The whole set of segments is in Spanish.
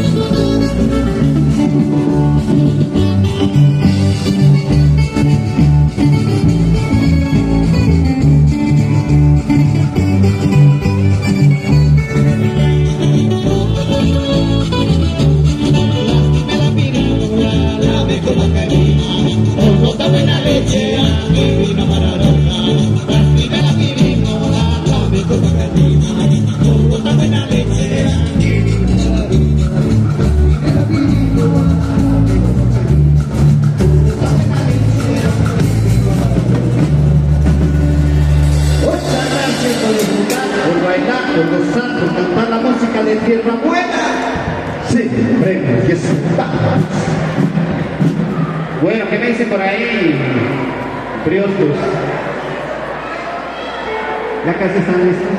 Por gozar, por cantar la música de Tierra Buena. Sí, premios, que bueno, ¿qué me dicen por ahí? Priostos. ¿Ya casi están listos?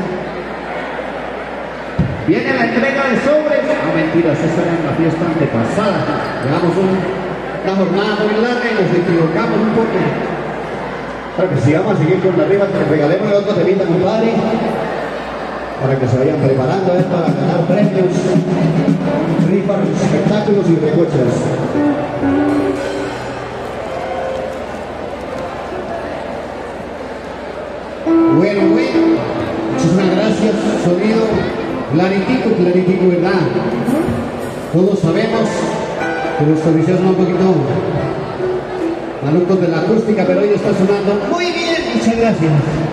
Viene la entrega de sobres. No, mentiras, esa era la fiesta antepasada. Llevamos una jornada muy larga y nos equivocamos un poco. Claro que si vamos a seguir con la riba, regalemos otro temita, compadre, para que se vayan preparando para ganar premios, rifas, espectáculos y recochas. Bueno, muchísimas gracias. Sonido claritico, ¿verdad? Todos sabemos que los servicios son un poquito malucos de la acústica, pero hoy está sonando muy bien. Muchas gracias.